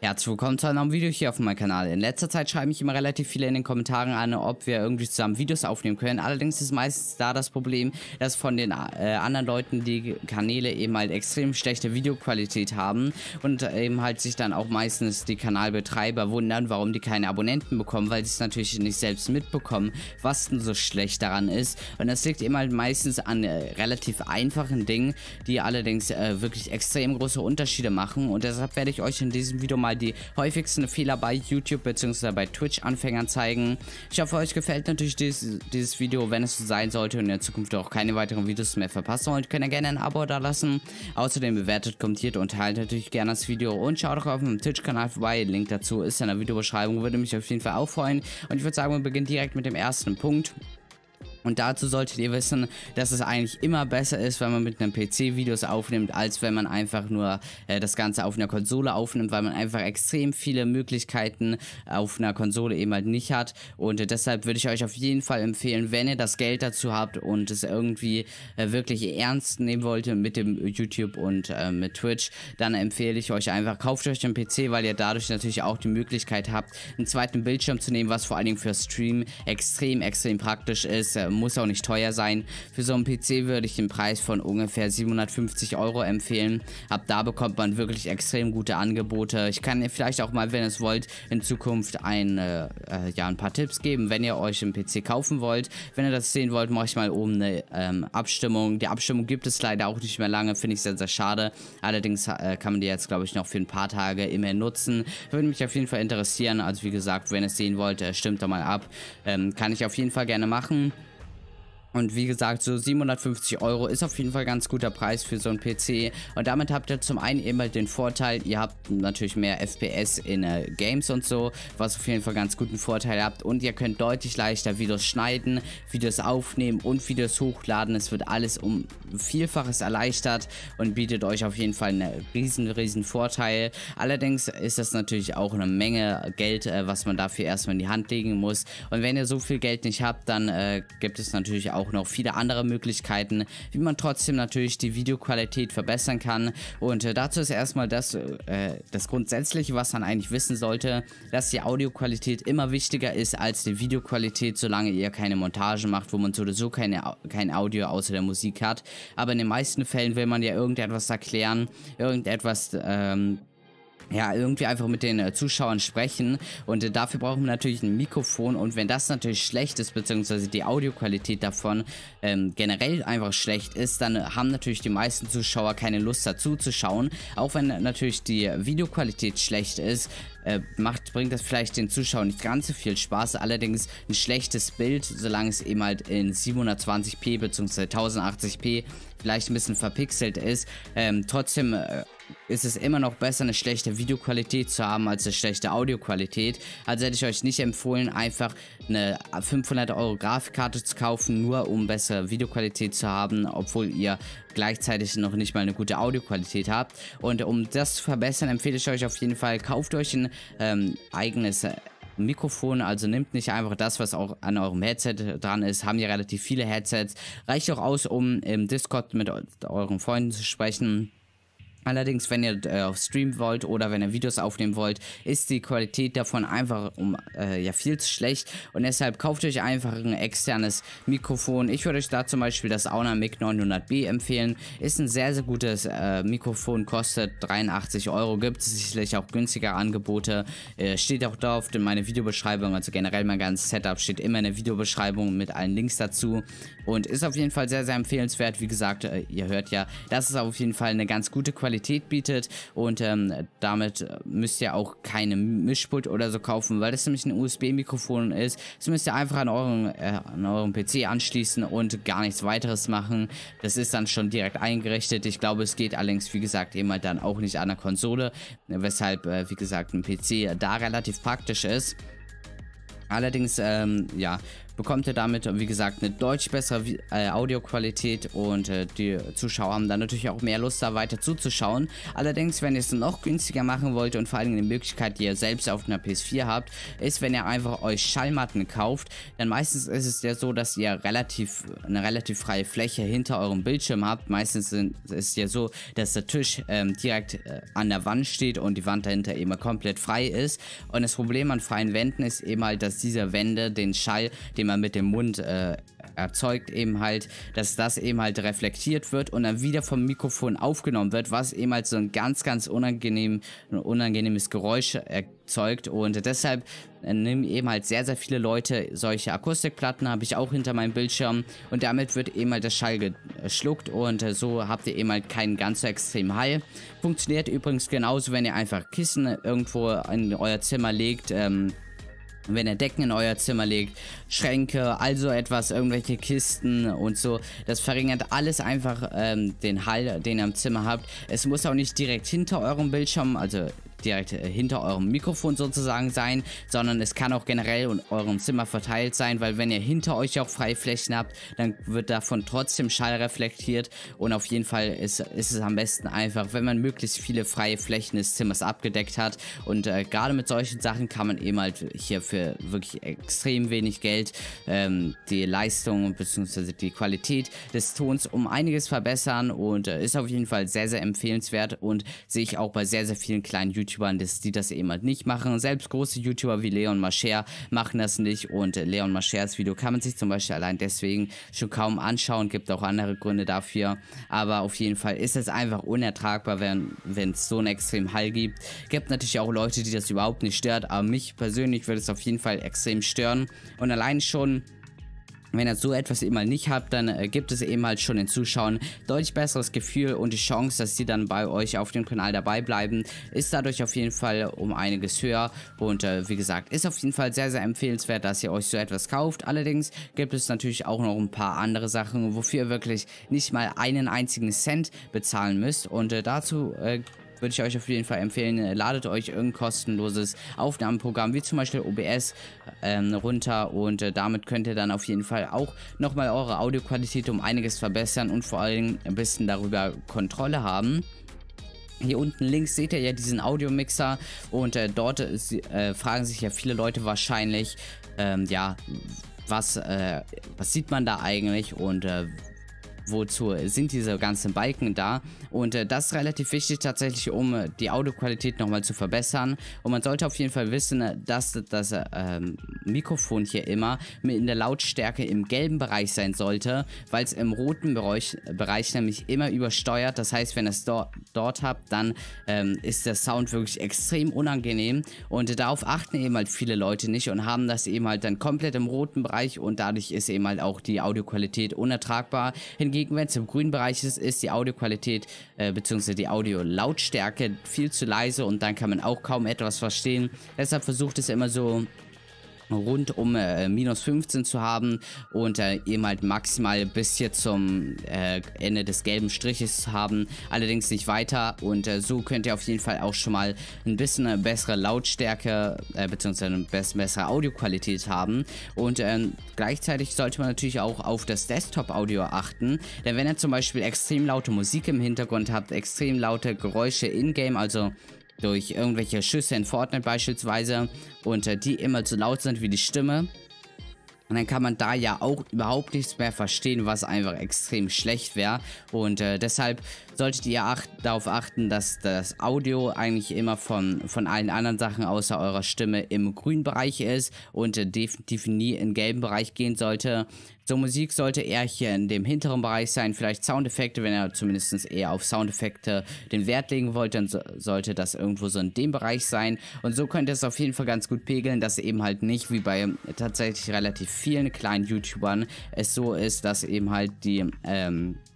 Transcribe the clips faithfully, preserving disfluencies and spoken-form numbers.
Herzlich willkommen zu einem neuen Video hier auf meinem Kanal. In letzter Zeit schreiben mich immer relativ viele in den Kommentaren an, ob wir irgendwie zusammen Videos aufnehmen können. Allerdings ist meistens da das Problem, dass von den äh, anderen Leuten die Kanäle eben halt extrem schlechte Videoqualität haben und eben halt sich dann auch meistens die Kanalbetreiber wundern, warum die keine Abonnenten bekommen, weil sie es natürlich nicht selbst mitbekommen, was denn so schlecht daran ist. Und das liegt eben halt meistens an äh, relativ einfachen Dingen, die allerdings äh, wirklich extrem große Unterschiede machen. Und deshalb werde ich euch in diesem Video mal die häufigsten Fehler bei YouTube bzw. bei Twitch-Anfängern zeigen. Ich hoffe, euch gefällt natürlich dieses, dieses Video. Wenn es so sein sollte und in der Zukunft auch keine weiteren Videos mehr verpassen wollt, könnt ihr gerne ein Abo da lassen. Außerdem bewertet, kommentiert und teilt natürlich gerne das Video und schaut auch auf meinem Twitch-Kanal vorbei. Link dazu ist in der Videobeschreibung, würde mich auf jeden Fall auch freuen. Und ich würde sagen, wir beginnen direkt mit dem ersten Punkt. Und dazu solltet ihr wissen, dass es eigentlich immer besser ist, wenn man mit einem P C Videos aufnimmt, als wenn man einfach nur äh, das Ganze auf einer Konsole aufnimmt, weil man einfach extrem viele Möglichkeiten auf einer Konsole eben halt nicht hat. Und äh, deshalb würde ich euch auf jeden Fall empfehlen, wenn ihr das Geld dazu habt und es irgendwie äh, wirklich ernst nehmen wollt mit dem YouTube und äh, mit Twitch, dann empfehle ich euch einfach, kauft euch einen P C, weil ihr dadurch natürlich auch die Möglichkeit habt, einen zweiten Bildschirm zu nehmen, was vor allen Dingen für Stream extrem, extrem praktisch ist. Äh, muss auch nicht teuer sein. Für so einen P C würde ich den Preis von ungefähr siebenhundertfünfzig Euro empfehlen. Ab da bekommt man wirklich extrem gute Angebote. Ich kann ihr vielleicht auch mal, wenn ihr es wollt, in Zukunft ein, äh, ja, ein paar Tipps geben, wenn ihr euch einen P C kaufen wollt. Wenn ihr das sehen wollt, mache ich mal oben eine ähm, Abstimmung. Die Abstimmung gibt es leider auch nicht mehr lange, finde ich sehr, sehr schade. Allerdings äh, kann man die jetzt, glaube ich, noch für ein paar Tage immer nutzen. Würde mich auf jeden Fall interessieren. Also wie gesagt, wenn ihr es sehen wollt, äh, stimmt da mal ab. Ähm, kann ich auf jeden Fall gerne machen. Und wie gesagt, so siebenhundertfünfzig Euro ist auf jeden Fall ein ganz guter Preis für so einen P C. Und damit habt ihr zum einen eben halt den Vorteil, ihr habt natürlich mehr F P S in äh, Games und so, was auf jeden Fall ganz guten Vorteil habt. Und ihr könnt deutlich leichter Videos schneiden, Videos aufnehmen und Videos hochladen. Es wird alles um Vielfaches erleichtert und bietet euch auf jeden Fall einen riesen, riesen Vorteil. Allerdings ist das natürlich auch eine Menge Geld, äh, was man dafür erstmal in die Hand legen muss. Und wenn ihr so viel Geld nicht habt, dann äh, gibt es natürlich auch auch noch viele andere Möglichkeiten, wie man trotzdem natürlich die Videoqualität verbessern kann. Und äh, dazu ist erstmal das, äh, das Grundsätzliche, was man eigentlich wissen sollte, dass die Audioqualität immer wichtiger ist als die Videoqualität, solange ihr keine Montage macht, wo man sowieso keine, kein Audio außer der Musik hat. Aber in den meisten Fällen will man ja irgendetwas erklären, irgendetwas ähm, ja, irgendwie einfach mit den äh, Zuschauern sprechen und äh, dafür brauchen wir natürlich ein Mikrofon, und wenn das natürlich schlecht ist, beziehungsweise die Audioqualität davon ähm, generell einfach schlecht ist, dann äh, haben natürlich die meisten Zuschauer keine Lust dazu zu schauen. Auch wenn äh, natürlich die Videoqualität schlecht ist, äh, macht, bringt das vielleicht den Zuschauern nicht ganz so viel Spaß. Allerdings ein schlechtes Bild, solange es eben halt in siebenhundertzwanzig p beziehungsweise tausendachtzig p vielleicht ein bisschen verpixelt ist, ähm, trotzdem äh, ist es immer noch besser, eine schlechte Videoqualität zu haben als eine schlechte Audioqualität. Also hätte ich euch nicht empfohlen, einfach eine fünfhundert Euro Grafikkarte zu kaufen, nur um bessere Videoqualität zu haben, obwohl ihr gleichzeitig noch nicht mal eine gute Audioqualität habt. Und um das zu verbessern, empfehle ich euch auf jeden Fall, kauft euch ein ähm, eigenes äh, Mikrofon, also nehmt nicht einfach das, was auch an eurem Headset dran ist. Haben ja relativ viele Headsets. Reicht auch aus, um im Discord mit euren Freunden zu sprechen. Allerdings, wenn ihr äh, auf Stream wollt oder wenn ihr Videos aufnehmen wollt, ist die Qualität davon einfach um äh, ja viel zu schlecht, und deshalb kauft euch einfach ein externes Mikrofon. Ich würde euch da zum Beispiel das Aunamik neunhundert B empfehlen. Ist ein sehr, sehr gutes äh, Mikrofon, kostet dreiundachtzig Euro, gibt es sicherlich auch günstigere Angebote, äh, steht auch da in meiner Videobeschreibung, also generell mein ganzes Setup steht immer in der Videobeschreibung mit allen Links dazu und ist auf jeden Fall sehr, sehr empfehlenswert. Wie gesagt, äh, ihr hört ja, das ist auf jeden Fall eine ganz gute Qualität bietet, und ähm, damit müsst ihr auch keine Mischpult oder so kaufen, weil das nämlich ein U S B-Mikrofon ist. Das müsst ihr einfach an euren, äh, an euren P C anschließen und gar nichts weiteres machen. Das ist dann schon direkt eingerichtet. Ich glaube, es geht allerdings, wie gesagt, eben halt dann auch nicht an der Konsole, weshalb, äh, wie gesagt, ein P C da relativ praktisch ist. Allerdings, ähm, ja, bekommt ihr damit, wie gesagt, eine deutlich bessere äh, Audioqualität und äh, die Zuschauer haben dann natürlich auch mehr Lust, da weiter zuzuschauen. Allerdings, wenn ihr es noch günstiger machen wollt und vor allem eine Möglichkeit, die ihr selbst auf einer P S vier habt, ist, wenn ihr einfach euch Schallmatten kauft, dann meistens ist es ja so, dass ihr relativ eine relativ freie Fläche hinter eurem Bildschirm habt. Meistens sind, ist es ja so, dass der Tisch ähm, direkt äh, an der Wand steht und die Wand dahinter eben komplett frei ist. Und das Problem an freien Wänden ist eben halt, dass diese Wände den Schall, den man mit dem Mund äh, erzeugt, eben halt, dass das eben halt reflektiert wird und dann wieder vom Mikrofon aufgenommen wird, was eben halt so ein ganz, ganz unangenehm, ein unangenehmes Geräusch erzeugt. Und deshalb nehmen eben halt sehr, sehr viele Leute solche Akustikplatten, habe ich auch hinter meinem Bildschirm, und damit wird eben halt der Schall geschluckt und so habt ihr eben halt keinen ganz so extremen Hall. Funktioniert übrigens genauso, wenn ihr einfach Kissen irgendwo in euer Zimmer legt, ähm, wenn ihr Decken in euer Zimmer legt, Schränke, also etwas, irgendwelche Kisten und so. Das verringert alles einfach ähm, den Hall, den ihr im Zimmer habt. Es muss auch nicht direkt hinter eurem Bildschirm, also direkt äh, hinter eurem Mikrofon sozusagen sein, sondern es kann auch generell in eurem Zimmer verteilt sein, weil wenn ihr hinter euch auch freie Flächen habt, dann wird davon trotzdem Schall reflektiert und auf jeden Fall ist, ist es am besten einfach, wenn man möglichst viele freie Flächen des Zimmers abgedeckt hat, und äh, gerade mit solchen Sachen kann man eben halt hier für wirklich extrem wenig Geld ähm, die Leistung bzw. die Qualität des Tons um einiges verbessern und äh, ist auf jeden Fall sehr, sehr empfehlenswert und sehe ich auch bei sehr, sehr vielen kleinen YouTubern, die das eben halt nicht machen. Selbst große YouTuber wie Leon Mascher machen das nicht, und äh, Leon Maschers Video kann man sich zum Beispiel allein deswegen schon kaum anschauen, gibt auch andere Gründe dafür, aber auf jeden Fall ist es einfach unertragbar, wenn es so einen extremen Hall gibt. Gibt natürlich auch Leute, die das überhaupt nicht stört, aber mich persönlich würde es auf jeden Fall extrem stören, und allein schon, wenn ihr so etwas eben mal nicht habt, dann äh, gibt es eben halt schon den Zuschauern deutlich besseres Gefühl, und die Chance, dass sie dann bei euch auf dem Kanal dabei bleiben, ist dadurch auf jeden Fall um einiges höher, und äh, wie gesagt, ist auf jeden Fall sehr, sehr empfehlenswert, dass ihr euch so etwas kauft. Allerdings gibt es natürlich auch noch ein paar andere Sachen, wofür ihr wirklich nicht mal einen einzigen Cent bezahlen müsst, und äh, dazu äh, würde ich euch auf jeden Fall empfehlen, ladet euch irgendein kostenloses Aufnahmeprogramm wie zum Beispiel O B S ähm, runter, und äh, damit könnt ihr dann auf jeden Fall auch nochmal eure Audioqualität um einiges verbessern und vor allem ein bisschen darüber Kontrolle haben. Hier unten links seht ihr ja diesen Audiomixer, und äh, dort äh, fragen sich ja viele Leute wahrscheinlich, ähm, ja, was, äh, was sieht man da eigentlich, und äh, wozu sind diese ganzen Balken da, und äh, das ist relativ wichtig tatsächlich, um äh, die Audioqualität nochmal zu verbessern, und man sollte auf jeden Fall wissen, dass das äh, Mikrofon hier immer in der Lautstärke im gelben Bereich sein sollte, weil es im roten Bereich, Bereich nämlich immer übersteuert. Das heißt, wenn ihr es do dort habt, dann ähm, ist der Sound wirklich extrem unangenehm, und äh, darauf achten eben halt viele Leute nicht und haben das eben halt dann komplett im roten Bereich, und dadurch ist eben halt auch die Audioqualität unertragbar. Hingegen, wenn es im grünen Bereich ist, ist die Audioqualität äh, bzw. die Audiolautstärke viel zu leise, und dann kann man auch kaum etwas verstehen. Deshalb versucht es immer so rund um äh, minus fünfzehn zu haben und äh, eben halt maximal bis hier zum äh, Ende des gelben Striches zu haben, allerdings nicht weiter, und äh, so könnt ihr auf jeden Fall auch schon mal ein bisschen eine bessere Lautstärke äh, bzw. eine bessere Audioqualität haben, und äh, gleichzeitig sollte man natürlich auch auf das Desktop-Audio achten, denn wenn ihr zum Beispiel extrem laute Musik im Hintergrund habt, extrem laute Geräusche in-game, also durch irgendwelche Schüsse in Fortnite beispielsweise, und äh, die immer so laut sind wie die Stimme, und dann kann man da ja auch überhaupt nichts mehr verstehen, was einfach extrem schlecht wäre, und äh, deshalb solltet ihr acht darauf achten, dass das Audio eigentlich immer von, von allen anderen Sachen außer eurer Stimme im grünen Bereich ist und äh, definitiv nie im gelben Bereich gehen sollte. So, Musik sollte eher hier in dem hinteren Bereich sein, vielleicht Soundeffekte, wenn ihr zumindest eher auf Soundeffekte den Wert legen wollt, dann so, sollte das irgendwo so in dem Bereich sein, und so könnt ihr es auf jeden Fall ganz gut pegeln, dass eben halt nicht wie bei tatsächlich relativ vielen kleinen YouTubern es so ist, dass eben halt die, ähm,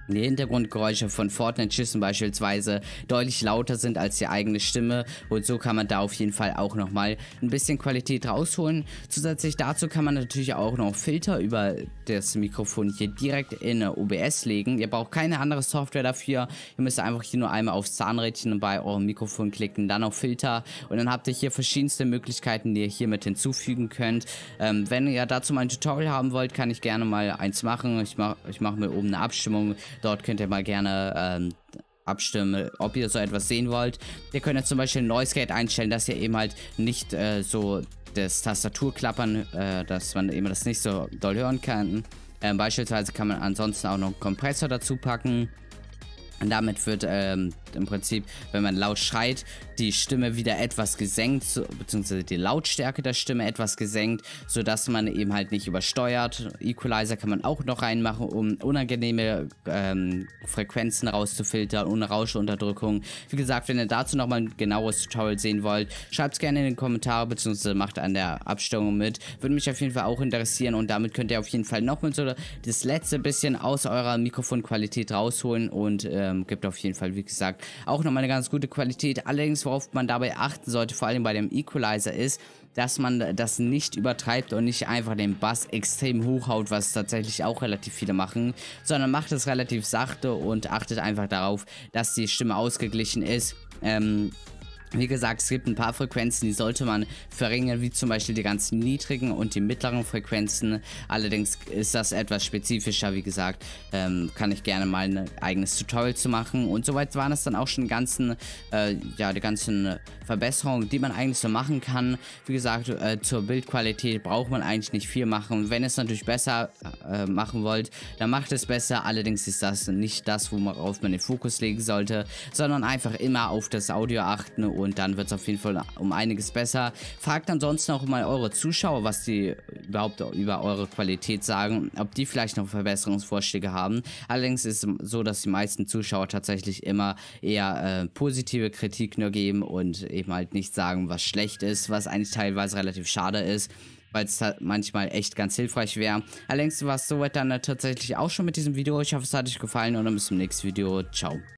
die Hintergrundgeräusche von Fortnite-Schüssen beispielsweise deutlich lauter sind als die eigene Stimme, und so kann man da auf jeden Fall auch nochmal ein bisschen Qualität rausholen. Zusätzlich dazu kann man natürlich auch noch Filter über das Mikrofon hier direkt in O B S legen. Ihr braucht keine andere Software dafür, ihr müsst einfach hier nur einmal aufs Zahnrädchen bei eurem Mikrofon klicken, dann auf Filter, und dann habt ihr hier verschiedenste Möglichkeiten, die ihr hier mit hinzufügen könnt. Ähm, wenn ihr dazu mal ein Tutorial haben wollt, kann ich gerne mal eins machen. Ich mache ich mach mir oben eine Abstimmung. Dort könnt ihr mal gerne ähm, abstimmen, ob ihr so etwas sehen wollt. Ihr könnt jetzt zum Beispiel Noise Gate einstellen, dass ihr eben halt nicht äh, so das Tastaturklappern, äh, dass man eben das nicht so doll hören kann. Ähm, beispielsweise kann man ansonsten auch noch einen Kompressor dazu packen. Und damit wird ähm, im Prinzip, wenn man laut schreit, die Stimme wieder etwas gesenkt, so, beziehungsweise die Lautstärke der Stimme etwas gesenkt, sodass man eben halt nicht übersteuert. Equalizer kann man auch noch reinmachen, um unangenehme ähm, Frequenzen rauszufiltern, ohne Rauschunterdrückung. Wie gesagt, wenn ihr dazu nochmal ein genaues Tutorial sehen wollt, schreibt es gerne in den Kommentaren, beziehungsweise macht an der Abstimmung mit. Würde mich auf jeden Fall auch interessieren, und damit könnt ihr auf jeden Fall nochmal so das letzte bisschen aus eurer Mikrofonqualität rausholen, und äh, gibt auf jeden Fall, wie gesagt, auch nochmal eine ganz gute Qualität. Allerdings, worauf man dabei achten sollte, vor allem bei dem Equalizer, ist, dass man das nicht übertreibt und nicht einfach den Bass extrem hochhaut, was tatsächlich auch relativ viele machen, sondern macht es relativ sachte und achtet einfach darauf, dass die Stimme ausgeglichen ist. Ähm, Wie gesagt, es gibt ein paar Frequenzen, die sollte man verringern, wie zum Beispiel die ganzen niedrigen und die mittleren Frequenzen. Allerdings ist das etwas spezifischer, wie gesagt, ähm, kann ich gerne mal ein eigenes Tutorial zu machen. Und soweit waren es dann auch schon die ganzen, äh, ja, die ganzen Verbesserungen, die man eigentlich so machen kann. Wie gesagt, äh, zur Bildqualität braucht man eigentlich nicht viel machen. Wenn ihr es natürlich besser äh, machen wollt, dann macht es besser. Allerdings ist das nicht das, worauf man den Fokus legen sollte, sondern einfach immer auf das Audio achten, und dann wird es auf jeden Fall um einiges besser. Fragt ansonsten auch mal eure Zuschauer, was die überhaupt über eure Qualität sagen, ob die vielleicht noch Verbesserungsvorschläge haben. Allerdings ist es so, dass die meisten Zuschauer tatsächlich immer eher äh, positive Kritik nur geben und eben halt nicht sagen, was schlecht ist, was eigentlich teilweise relativ schade ist, weil es manchmal echt ganz hilfreich wäre. Allerdings war es soweit dann tatsächlich auch schon mit diesem Video. Ich hoffe, es hat euch gefallen, und dann bis zum nächsten Video. Ciao.